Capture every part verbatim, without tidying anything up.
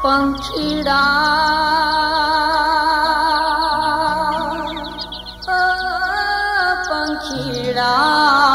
પંખીડા પંખીડા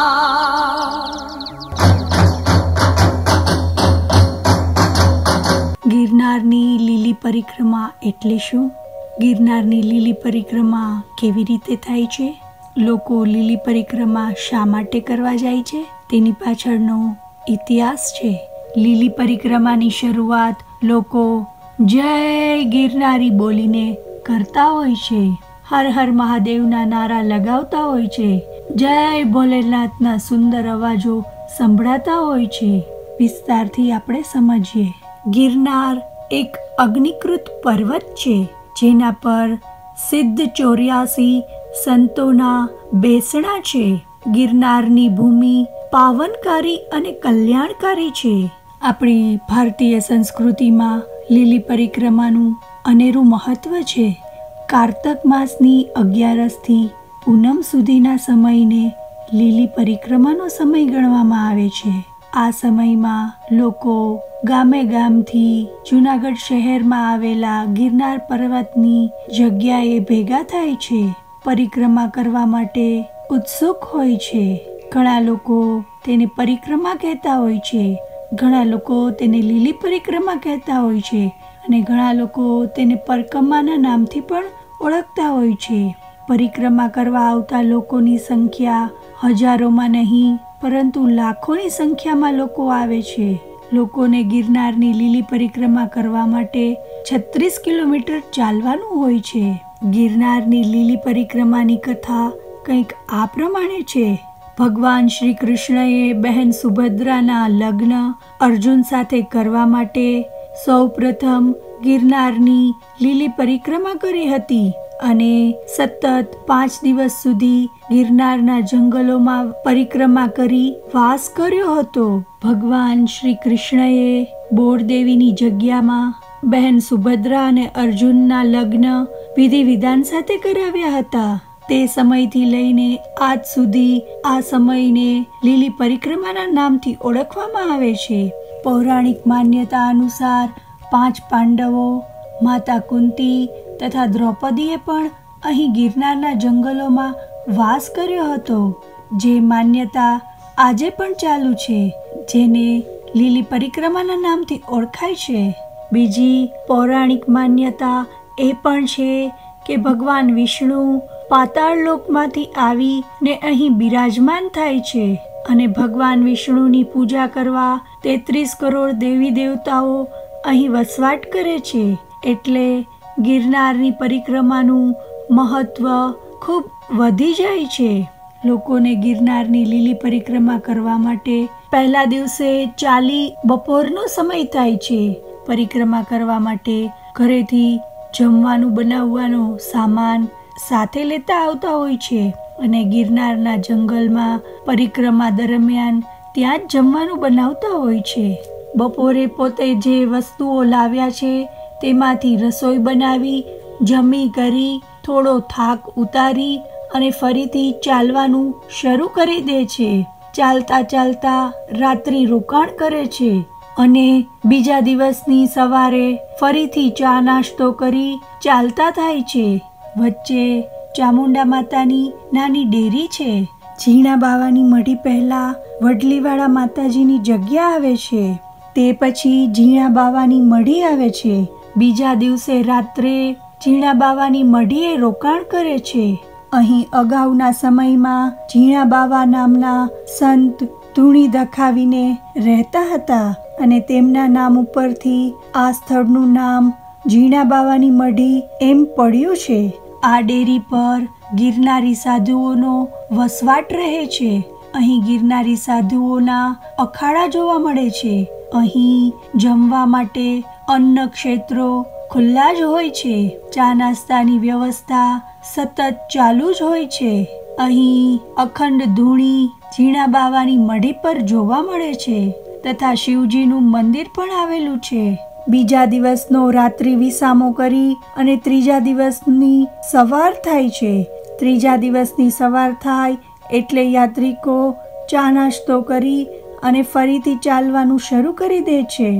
ગિરનારની લીલી પરિક્રમા એટલે શું? ગિરનારની લીલી પરિક્રમા કેવી રીતે થાય છે? લોકો લીલી પરિક્રમા શા માટે કરવા જાય છે તેની પાછળનો ઇતિહાસ છે. લીલી પરિક્રમાની શરૂઆત લોકો જય ગિરનારી બોલીને કરતા હોય છે. હર હર મહાદેવના નારા લગાવતા હોય છે. જય ભોલેનાથના સુંદર અવાજો સંભળાતા હોય છે. વિસ્તારથી આપણે સમજીએ. ગિરનાર એક અગ્નિકૃત પર્વત છે જેના પર સિદ્ધ ચોર્યાસી સંતોના બેસણા છે. ગિરનારની ભૂમિ પાવનકારી અને કલ્યાણકારી છે. આપણી ભારતીય સંસ્કૃતિમાં લીલી પરિક્રમાનું અનેરું મહત્વ છે. કારતક માસની અગિયારસથી પૂનમ સુધીના સમયને લીલી પરિક્રમાનો સમય ગણવામાં આવે છે. આ સમયમાં લોકો ગામે ગામથી જૂનાગઢ શહેરમાં આવેલા ગિરનાર પર્વતની જગ્યાએ ભેગા થાય છે. પરિક્રમા કરવા માટે ઉત્સુક હોય છે. ઘણા લોકો તેને પરિક્રમા કહેતા હોય છે, ઘણા લોકો તેને લીલી પરિક્રમા કહેતા હોય છે અને ઘણા લોકો તેને પરકમાના નામથી પણ ઓળખતા હોય છે. પરિક્રમા કરવા આવતા લોકોની સંખ્યા હજારોમાં નહીં પરંતુ લાખોની સંખ્યામાં લોકો આવે છે. લોકોને ગિરનારની લીલી પરિક્રમા કરવા માટે છત્રીસ કિલોમીટર ચાલવાનું હોય છે. ગિરનારની લીલી પરિક્રમાની કથા કંઈક આ પ્રમાણે છે. ભગવાન શ્રી કૃષ્ણએ બહેન સુભદ્રાના લગ્ન અર્જુન સાથે કરવા માટે સૌ પ્રથમ ગિરનારની લીલી પરિક્રમા કરી હતી અને સતત પાંચ દિવસ સુધી ગિરનારના જંગલોમાં પરિક્રમા કરી વાસ કર્યો હતો. ભગવાન શ્રી કૃષ્ણએ બોરદેવીની જગ્યામાં બહેન સુભદ્રા અને અર્જુનના લગ્ન વિધિ વિધાન સાથે કરાવ્યા હતા. તે સમયથી લઈને આજ સુધી આ સમયને લીલી પરિક્રમાના નામથી ઓળખવામાં આવે છે. પૌરાણિક માન્યતા અનુસાર પાંચ પાંડવો, માતા કુંતી તથા દ્રૌપદીએ પણ અહીં ગિરનારના જંગલોમાં વાસ કર્યો હતો, જે માન્યતા આજે પણ ચાલુ છે, જેને લીલી પરિક્રમાના નામથી ઓળખાય છે. બીજી પૌરાણિક માન્યતા એ પણ છે કે ભગવાન વિષ્ણુ પાતાળ લોકમાંથી આવીને અહીં બિરાજમાન થાય છે અને ભગવાન વિષ્ણુની પૂજા કરવા તેત્રીસ કરોડ દેવી દેવતાઓ અહીં વસવાટ કરે છે. એટલે ગિરનારની પરિક્રમાનું મહત્વ ખૂબ વધી જાય છે. લોકોને ગિરનારની લીલી પરિક્રમા કરવા માટે પહેલા દિવસે ચાલી બપોરનો સમય થાય છે. પરિક્રમા કરવા માટે ઘરેથી જમવાનું બનાવવાનો સામાન સાથે લેતા આવતા હોય છે અને ગિરનારના જંગલમાં પરિક્રમા દરમિયાન ત્યાં જ જમવાનું બનાવતા હોય છે. બપોરે પોતે જે વસ્તુઓ લાવ્યા છે તેમાંથી રસોઈ બનાવી જમી કરી થોડો થાક ઉતારી અને ફરીથી ચાલવાનું શરૂ કરી દે છે. ચાલતા ચાલતા રાત્રિ રોકાણ કરે છે અને બીજા દિવસની સવારે ફરીથી ચા નાસ્તો કરી ચાલતા થાય છે. વચ્ચે ચામુંડા માતાની નાની ડેરી છે. ઝીણા બાવાની મઢી પહેલા વડલીવાળા માતાજીની જગ્યા આવે છે. તે પછી ઝીણા બાવાની મઢી આવે છે. બીજા દિવસે રાત્રે ઝીણા બાવાની મઢીએ રોકાણ કરે છે. અહીં અગાઉના સમયમાં ઝીણા બાવા નામના સંત ધૂણી દખાવીને રહેતા હતા અને તેમના નામ ઉપરથી આ સ્થળનું નામ ઝીણા બાવાની મઢી એમ પડ્યું છે. આ ડેરી પર ગિરનારી સાધુઓનો વસવાટ રહે છે. અહીં ગિરનારી સાધુઓના અખાડા જોવા મળે છે. અહીં જમવા માટે અન્ન ક્ષેત્રો ખુલ્લા જ હોય છે. ચા નાસ્તાની વ્યવસ્થા સતત ચાલુ જ હોય છે. અહીં અખંડ ધૂણી ઝીણા બાવાની મઢી પર જોવા મળે છે તથા શિવજીનું મંદિર પણ આવેલું છે. બીજા દિવસનો રાત્રિ વિસામો કરી અને ત્રીજા દિવસની સવાર થાય છે. ત્રીજા દિવસની સવાર થાય એટલે યાત્રિકો ચા નાસ્તો કરી અને ફરીથી ચાલવાનું શરૂ કરી દે છે.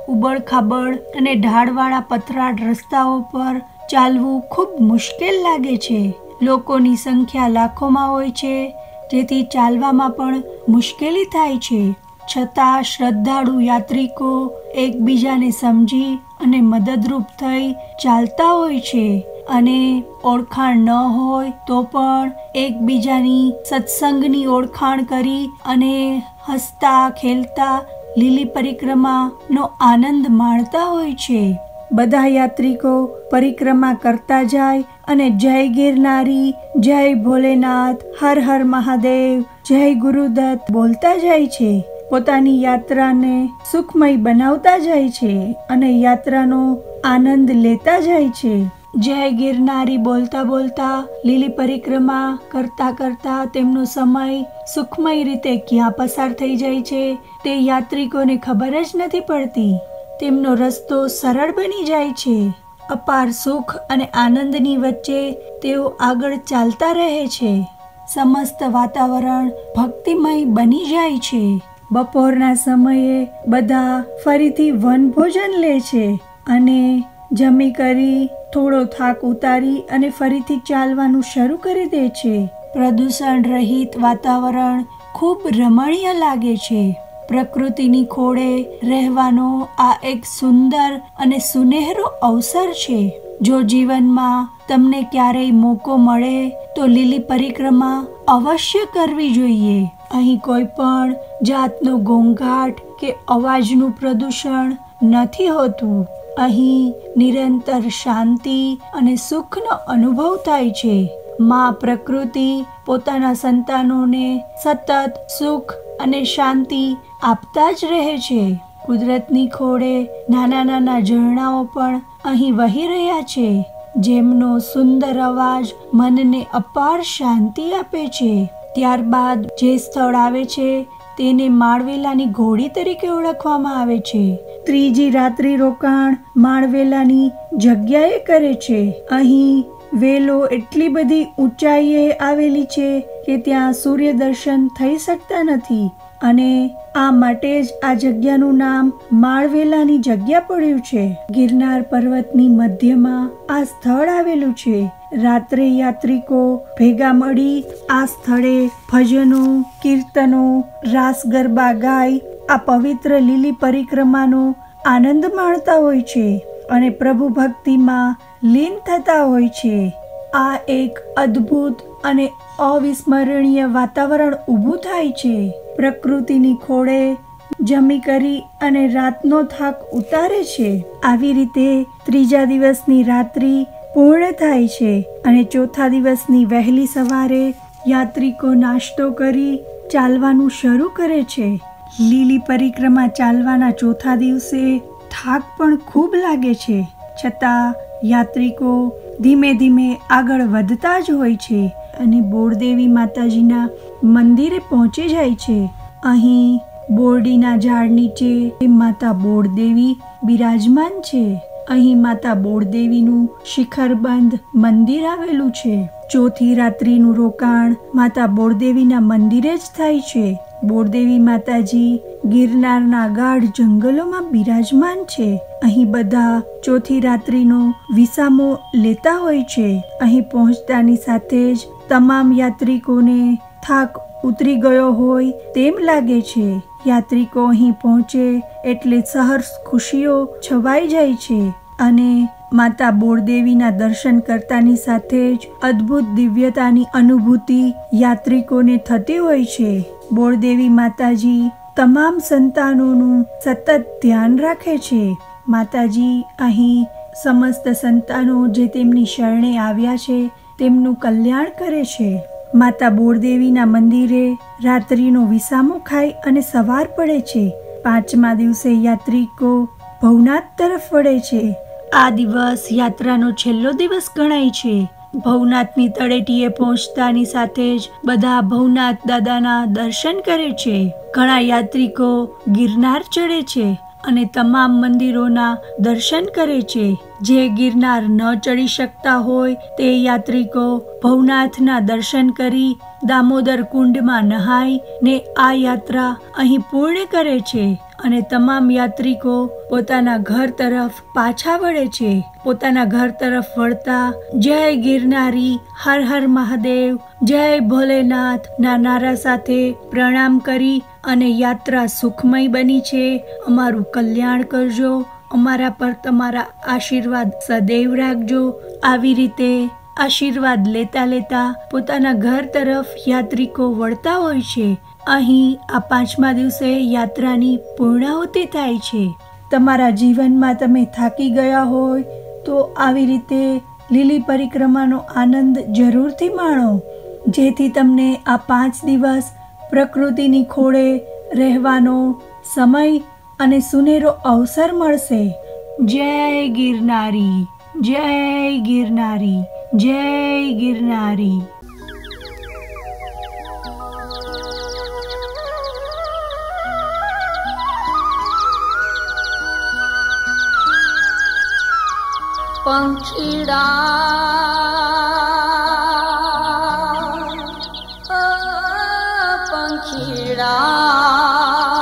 ઉબડ-ખાબડ અને ઢાળવાળા પથરાળ રસ્તાઓ પર ચાલવું ખૂબ મુશ્કેલ લાગે છે. લોકોની સંખ્યા લાખોમાં હોય છે, જેથી ચાલવામાં પણ મુશ્કેલી થાય છે. છતાં શ્રદ્ધાળુ યાત્રિકો એકબીજાને સમજી અને મદદરૂપ થઈ ચાલતા હોય છે અને ઓળખાણ ન હોય તો પણ એકબીજાની સત્સંગની ઓળખાણ કરી અને હસતા ખેલતા લીલી પરિક્રમાનો આનંદ માણતા હોય છે. બધા યાત્રિકો પરિક્રમા કરતા જાય અને જય ગિરનારી, જય ભોલેનાથ, હર હર મહાદેવ, જય ગુરુદત્ત બોલતા જાય છે. પોતાની યાત્રાને સુખમય બનાવતા જાય છે અને યાત્રાનો આનંદ લેતા જાય છે. જય ગિરનારી બોલતા બોલતા લીલી પરિક્રમા કરતા કરતા તેમનો સમય સુખમય રીતે ક્યાં પસાર થઈ જાય છે તે યાત્રિકોને ખબર જ નથી પડતી. તેમનો રસ્તો સરળ બની જાય છે. અપાર સુખ અને આનંદની વચ્ચે તેઓ આગળ ચાલતા રહે છે. સમસ્ત વાતાવરણ ભક્તિમય બની જાય છે. બપોરના સમયે બધા ફરીથી વનભોજન લે છે અને જમી કરી થોડો થાક ઉતારી અને ફરીથી ચાલવાનું શરૂ કરી દે છે. પ્રદૂષણ રહિત વાતાવરણ ખૂબ રમણીય લાગે છે. પ્રકૃતિની ખોળે રહેવાનો આ એક સુંદર અને સુનેહરો અવસર છે. જો જીવનમાં તમને ક્યારેય મોકો મળે તો લીલી પરિક્રમા અવશ્ય કરવી જોઈએ. અહીં કોઈ પણ જાતનો ઘોંઘાટ કે અવાજનું પ્રદૂષણ નથી હોતું. અહીં નિરંતર શાંતિ અને સુખનો અનુભવ થાય છે. માં પ્રકૃતિ પોતાના સંતાનોને સતત સુખ અને શાંતિ આપતા જ રહે છે. કુદરતની ખોળે નાના નાના ઝરણાઓ પણ અહીં વહી રહ્યા છે, જેમનો સુંદર અવાજ મનને અપાર શાંતિ આપે છે. ત્યારબાદ જે સ્થળ આવે છે તેને માળવેલાની ઘોડી તરીકે ઓળખવામાં આવે છે. ત્રીજી રાત્રિ રોકાણ માળવેલાની જગ્યાએ કરે છે. અહીં વેલો એટલી બધી ઊંચાઈએ આવેલી છે કે ત્યાં સૂર્ય દર્શન થઈ શકતા નથી અને આ માટે જ આ જગ્યાનું નામ માળવેલાની જગ્યા પડ્યું છે. ગિરનાર પર્વતની મધ્યમાં આ સ્થળ આવેલું છે. રાત્રે યાત્રિકો ભેગા મળી આ સ્થળે ભજનો, કીર્તનો, રાસ ગરબા ગાય આ પવિત્ર લીલી પરિક્રમાનો આનંદ માણતા હોય છે અને પ્રભુ ભક્તિમાં લીન થતા હોય છે. આ એક અદ્ભુત અને અવિસ્મરણીય વાતાવરણ ઊભું થાય છે. પ્રકૃતિની ખોળે જમી કરી અને રાતનો થાક ઉતારે છે. આવી રીતે ત્રીજા દિવસની રાત્રિ પૂર્ણ થાય છે અને ચોથા દિવસની વહેલી સવારે યાત્રિકો નાસ્તો કરી ચાલવાનું શરૂ કરે છે. લીલી પરિક્રમા ચાલવાના ચોથા દિવસે થાક પણ ખૂબ લાગે છે, છતાં યાત્રિકો ધીમે ધીમે આગળ વધતા જ હોય છે અને બોરદેવી માતાજીના મંદિરે પહોંચી જાય છે. અહીં બોરડીના ઝાડ નીચે માતા બોરદેવી બિરાજમાન છે. અહીં માતા બોરદેવીનું શિખરબંધ મંદિર આવેલું છે. ચોથી રાત્રિનું રોકાણ માતા બોરદેવીના મંદિરે જ થાય છે. બોરદેવી માતાજી ગિરનારના ગાઢ જંગલોમાં બિરાજમાન છે. અહીં બધા ચોથી રાત્રિનો વિસામો લેતા હોય છે. અહીં પહોંચતાની સાથે જ તમામ યાત્રિકોને થાક ઉતરી ગયો હોય તેમ લાગે છે. યાત્રિકો અહીં પહોંચે એટલે સહર્ષ ખુશીઓ છવાઈ જાય છે અને માતા બોરદેવીના દર્શન કરતાની સાથે જ અદ્ભુત દિવ્યતાની અનુભૂતિ યાત્રિકોને થતી હોય છે. બોરદેવી માતાજી તમામ સંતાનોનું સતત ધ્યાન રાખે છે. માતાજી અહીં સમસ્ત સંતાનો જે તેમની શરણે આવ્યા છે તેમનું કલ્યાણ કરે છે. માતા બોરદેવીના મંદિરે રાત્રિનો વિસામો ખાઈ અને સવાર પડે છે. પાંચમા દિવસે યાત્રિકો ભવનાથ તરફ વળે છે. આ દિવસ યાત્રાનો છેલ્લો દિવસ ગણાય છે. ભવનાથની તળેટીએ પહોંચતાની સાથે જ બધા ભવનાથ દાદાના દર્શન કરે છે. ઘણા યાત્રિકો ગિરનાર ચડે છે અને તમામ મંદિરોના દર્શન કરે છે. જે ગિરનાર ન ચડી શકતા હોય તે યાત્રિકો ભવનાથના દર્શન કરી દામોદર કુંડમાં નહાય ને આ યાત્રા અહીં પૂર્ણ કરે છે અને તમામ યાત્રિકો પોતાના ઘર તરફ પાછા વળે છે. પોતાના ઘર તરફ વળતા જય ગિરનારી, હર હર મહાદેવ, જય ભોલેનાથ ના નારા સાથે પ્રણામ કરી અને યાત્રા સુખમય બની છે. અમારું કલ્યાણ કરજો, અમારા પર તમારા આશીર્વાદ સદૈવ રાખજો. આવી રીતે આશીર્વાદ લેતા લેતા પોતાના ઘર તરફ યાત્રિકો વળતા હોય છે. અહીં આ પાંચમા દિવસે યાત્રાની પૂર્ણાહુતિ થાય છે. તમારા જીવનમાં તમે થાકી ગયા હોય તો આવી રીતે લીલી પરિક્રમાનો આનંદ જરૂરથી માણો, જેથી તમને આ પાંચ દિવસ પ્રકૃતિની ખોળે રહેવાનો સમય અને સુનેરો અવસર મળશે. જય ગિરનારી, જય ગિરનારી, જય ગિરનારી. પંખીડા પંખીડા